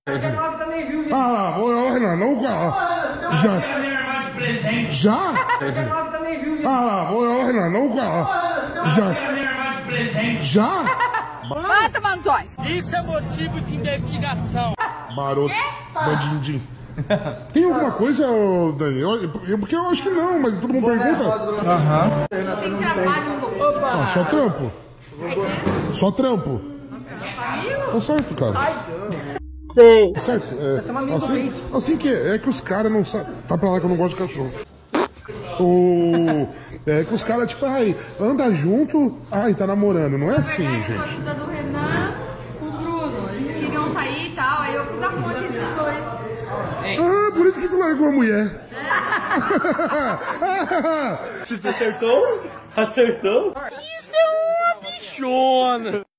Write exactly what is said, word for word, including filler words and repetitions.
Ah, ô Renan, não. Já. Já? Ah, ô Renan, não. Já. Já? Mata, Manzóis! Isso é motivo de investigação. Maroto, bandindim. Tem alguma coisa, Dani? Eu, eu, porque eu acho que não, mas todo mundo pergunta. Aham. Tem trabalho. Opa! Ah, só trampo. Só trampo. Tá certo, cara. Sei. Tá certo. É, assim, assim que é, é que os caras não sabem. Tá pra lá que eu não gosto de cachorro. O... É que os caras, tipo, ai, anda junto, ai, tá namorando. Não é assim, gente. Na ajuda do Renan com o Bruno. Eles queriam sair e tal, aí eu fiz a ponte entre os dois. Ah, por isso que tu largou a mulher. Você acertou? Acertou? Isso é uma bichona!